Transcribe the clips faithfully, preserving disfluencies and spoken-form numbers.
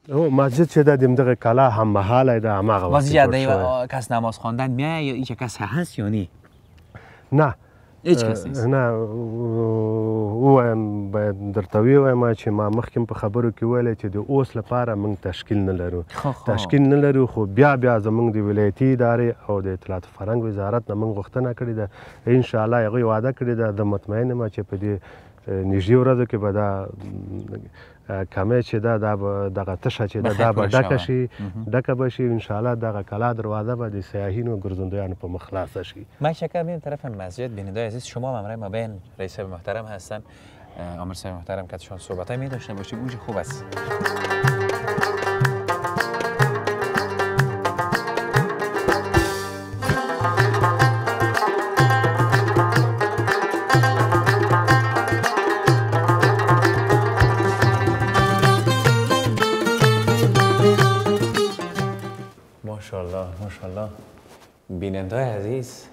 او مسجد چې ده د همدغه کلا هممهاله ده هماغه وخت واسه یاد کس نماز خواندن میایه یا هیچ کس هست یا نه؟ نه هیچ کس نیست. نه ووایم باید درته ووایم چې ما مخکې په خبرو کې ویلی چې د اوس لپاره موږ تشکیل نه لرو تشکیل نه لرو خو بیا بیا زموږ د ولایتي ادارې او د اطلاعات فرهنګ وزارت نه موږ غوښتنه کړې ده انشاءالله هغوی وعده کړې ده زه مطمئن یم چې په دې نږدې ورځو کې به دا کمی چې ده دا به دغه تشه چې ده دا به ډکه شي ډکه به شي انشاءالله دغه کلا دروازه به د سیاحینو ګرځندویانو په مخ خلاصه شي. من شکر میرم طرف مسجد بیننده‌های عزیز شما ممرای ما بین رئیس محترم هستن امیر صاحب محترم که شما صحبتای می داشته باشید اونجا خوب است. ماشاءالله ماشاءالله. بیننده عزیز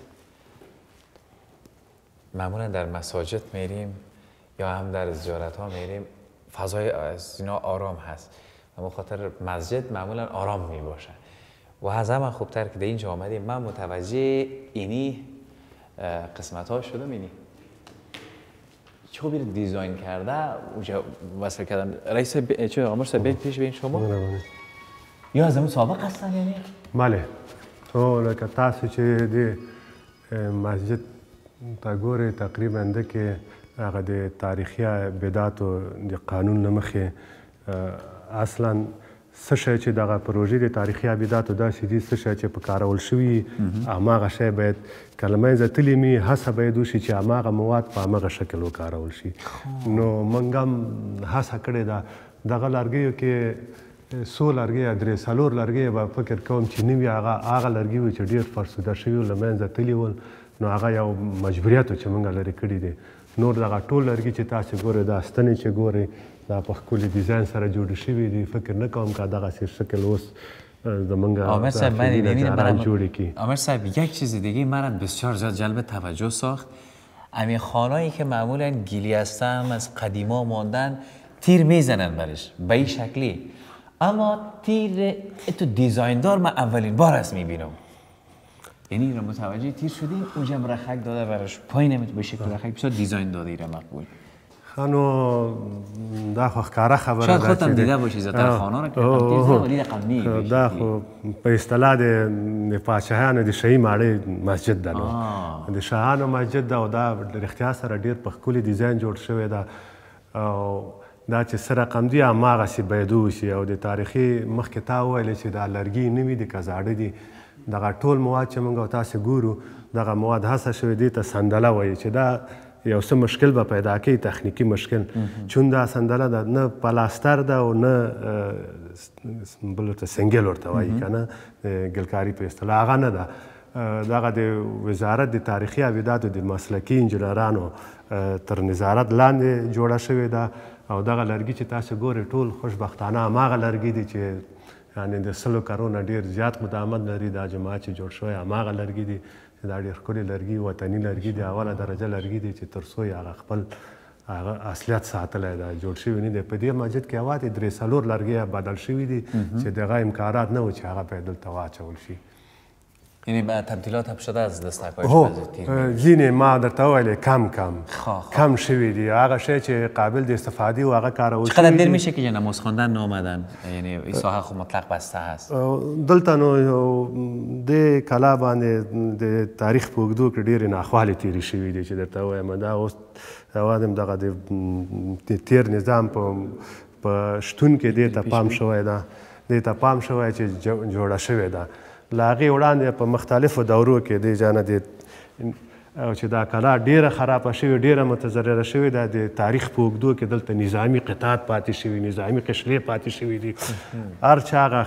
معمولا در مساجد میریم یا هم در زیارت ها میریم فضای از اینا آرام هست و بخاطر مسجد معمولا آرام می باشه و از همه خوبتر که در اینجا آمدیم من متوجه اینی قسمت ها شدم. اینی چه خوبی دیزاین کرده اونجا وصل کردن رئیس ب... چه آمر صاحب پیش بین شما یا از همون سابق هستن یعنی؟ بله تو لکه تاسو چې د مسجد ته ګورئ تقریبا ده کې هغه د تاریخي بدعاتو د قانون له مخې اصلا څه شی چې دغه پروژې د تاریخي بدعاتو داسې دي څه شی چې په کارول شوي هماغه شی باید که له منځه تللی وي هڅه باید وشي چې هماغه مواد په هماغه شکل وکارول شي. نو موږ هم هڅه کړې ده دغه لرګیو کې څو لرګي درې څلور لرګي به فکر کوم چې نوي هغه هغه لرګي وي چې ډېر فرسوده شوي وو له منځه تللي ول نو هغه یو مجبوریت و چې موږ لرې کړي دي. نور دغه ټول لرګي چې تاسو ګورئ دا ستنې چې ګورئ دا په ښکلي ډیزاین سره جوړ شوي دي فکر نه کوم که دغسې شکل اوس زمونږ عامر صاحب من دیدنی عامر صاحب یک چیز دیگه من بسیار زیاد جلب توجه ساخت همین خانهایی که معمولا گیلی هستن از قدیما ماندن تیر میزنن برش به این شکلی اما تیر تو دیزایندار من اولین بار است میبینم. یعنی را متوجه تیر شدیم اونجا هم رخک داده برش پایین هم به شکل رخک بسیار دیزاین داده ایره مقبول. خانو دا خو ښکاره خبره ده شاید خودتم دیده باشی زیاتر خانه را که رقم تیز ده ولی رقم نی دا خو په اصطلاح د پاچاهانو د شاهي ماړۍ مسجد ده نو د شاهانو مسجد ده او دا رښتیا سره ډېر په ښکلي ډیزاین جوړ شوی ده او دا چې څه رقم دي هماغسې باید وشي او د تاریخي مخکې تا وویلې چې دا لرګي نه وي دي که زاړه دي دغه ټول مواد چې موږ او تاسې ګورو دغه مواد هڅه شوې دې ته سندله وایي چې دا یو څه مشکل به پیدا کوي تخنیکي مشکل چون دا سندله ده نه پلاستر ده او نه بل ورته سنګل ورته وایي که نه ګلکاري په اصطلاح هغه نه ده دغه د وزارت د تاریخي ابداتو د مسلکي انجینرانو تر نظارت لاندې جوړه شوې ده او دغه لرګي چې تاسو ګورئ ټول خوشبختانه هماغه لرګي دي چې یعنې د سلو کارونه ډېر زیات مداومت لري دا جماعت چې جوړ شوی هماغه لرګي دي دا ډېر ښکلي لرګي وطني لرګي دي اوله درجه لرګي دي چې تر څو یې هغه خپل هغه اصلیت ساتلی ده جوړ شوي نه دی په دې مسجد کې یوازې درې څلور لرګي بدل شوي دي چې دغه امکانات نه و چې هغه باید دلته واچول شي. یعنی تبدیلات هم شده از دستک‌های هو ځینې ما درته وویلې کم کم کم شوي دي هغه شی چې قابل د استفادې و هغه کارول شوي چقدر دیر میشه که نماز خواندن نامدن یعنی این ساحه خو مطلق بسته هست دلته نو د کلا باندې د تاریخ په اوږدو کې ډېرې ناخوالې تېرې شوي دي چې درته ووایم دا اوس یوازې دغه د تېر نظام په شتون کې دې ته پام شوی ده دې ته پام شوی چې جوړه شوې ده له هغې وړاندې په مختلفو دورو کې دې جانه د چې دا کلا ډېره خرابه شوې ډېره متضرره شوې ده د تاریخ په اوږدو کې دلته نظامي قطعات پاتې شوي نظامي قشرې پاتې شوي دي هر چا هغه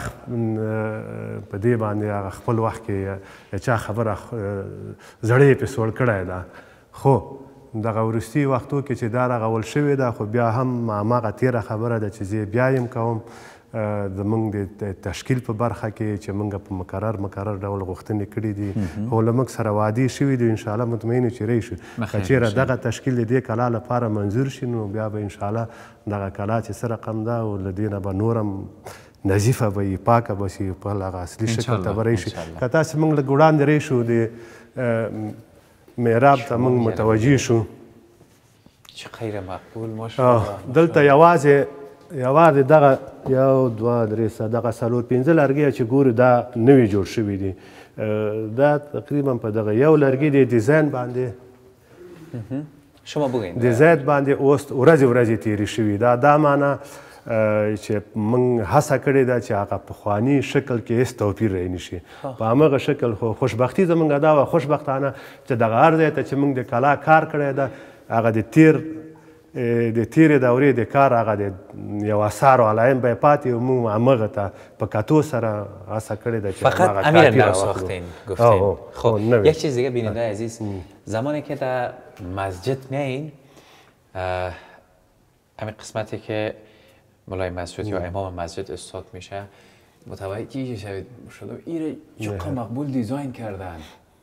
په دې باندې هغه خپل وخت کې چا خبره زړی پې سوړ کړی ده خو دغه وروستي وختو کې چې دا رغول شوې ده خو بیا هم هماغه تېره خبره ده چې زه بیا یم کوم زمونږ د تشکیل په برخه کې چې موږ په مقرر مقرر ډول غوښتنې کړي دي او له موږ سره وعدې شوي دي انشاءالله مطمئن چې رهي شو که چېرې دغه تشکیل د دې کلا لپاره منظور شي نو بیا به انشاءالله دغه کلا چې څه رقم ده او له دې نه به نور هم نظیفه به پاکه باشي په هغه اصلي شکل ته به راشي که تاسې موږ لږ وړاندې راشو د محراب ته موږ متوجه شو چې خیره مقبول ماشاءالله دلته یوازې یوازې دغه یو دوه درې دغه څلور پنځه لرګي چې ګورو دا نوي جوړ شوي دي دا تقریبا په دغه یو لرګي د ډیزاین باندې شما بگوین ډیزاین باندې اوس ورځې ورځې تېرې شوي دا دا معنا چې موږ هڅه کړې ده چې هغه پخواني شکل کې هېڅ توپیر رانه شي په هماغه شکل خو خوشبختي زموږ دا وه خوشبختانه چې دغه هر ځای ته چې موږ د کلا کار کړی ده هغه د تیر د تیرې دورې د کار هغه د یو اثار و علایم به پاتې و موږ همغه ته په کتو سره هڅه کړې ده چې فقط امیر نو ساختین گفتین خب یک چیز دیگه بیننده عزیز زمانی که در مسجد میایین همین قسمتی که مولای مسجد یا امام مسجد استاد میشه متوجه شوید شده ایره چقدر مقبول دیزاین کردن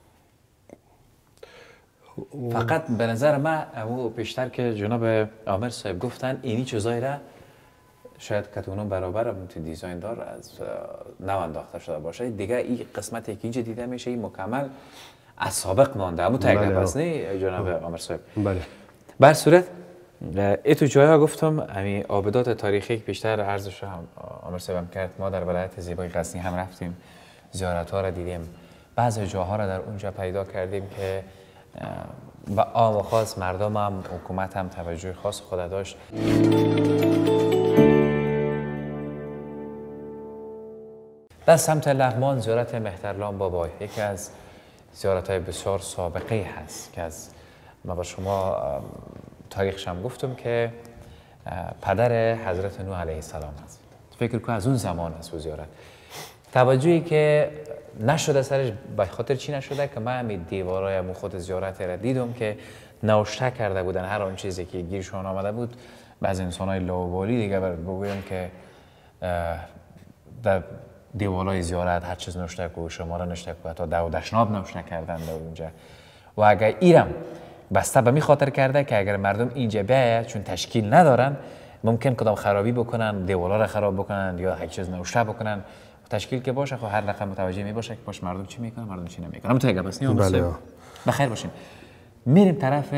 فقط به نظر من امو پیشتر که جناب عامر صاحب گفتن اینی چیزایی را شاید کتونون برابر تو دیزاین دار از نو انداخته شده باشه دیگه این قسمتی که اینجا دیده میشه این مکمل از سابق مانده امو تگه پس نه جناب عامر صاحب بله بر صورت ای تو جایا گفتم امی آبدات تاریخی که بیشتر عرضش هم عامر صاحبم کرد ما در ولایت زیبای غزنی هم رفتیم زیارت ها را دیدیم بعضی جاها را در اونجا پیدا کردیم که و عام و خاص مردم هم حکومت هم توجه خاص خود داشت در سمت لغمان زیارت مهترلان بابای یکی از زیارت های بسیار سابقه هست که از ما با شما تاریخش هم گفتم که پدر حضرت نوح علیه السلام هست فکر کنم از اون زمان هست و زیارت توجهی که نشده سرش به خاطر چی نشده که من همین دیوارای مو خود زیارت را دیدم که نوشته کرده بودن هر آن چیزی که گیرشون آمده بود بعض انسان‌های لاابالی دیگه بگویم که در دیوارای زیارت هر چیز نوشته کو شماره نوشته کو تا دو دشناب نوشته کردن در اونجا و اگر ایرم بسته به می خاطر کرده که اگر مردم اینجا بیاید چون تشکیل ندارن ممکن کدام خرابی بکنن دیوالا را خراب بکنن یا هیچ چیز نوشته بکنن تشکیل که باشه خب هر رقم متوجه می باشه که باش مردم چی میکنن مردم چی نمیکنن همون تگه بس نیام بله بخیر باشیم میریم طرف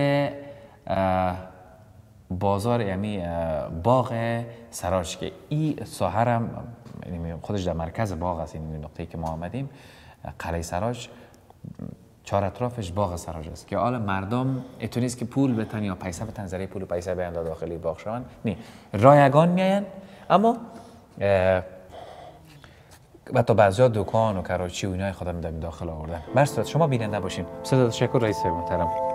بازار یعنی باغ سراج که این ساحرم خودش در مرکز باغ است این نقطه‌ای که ما آمدیم قلعه سراج چهار اطرافش باغ سراج است که حالا مردم اتونیست که پول بتن یا پیسه بتن زری پول و پیسه بیان داخلی باغ شون نه رایگان میاین اما حتی بعضیا دکان و کراچی و اینای خودم داریم داخل آوردن. بر صورت شما بیننده باشین. بسیار تشکر رئیس محترم.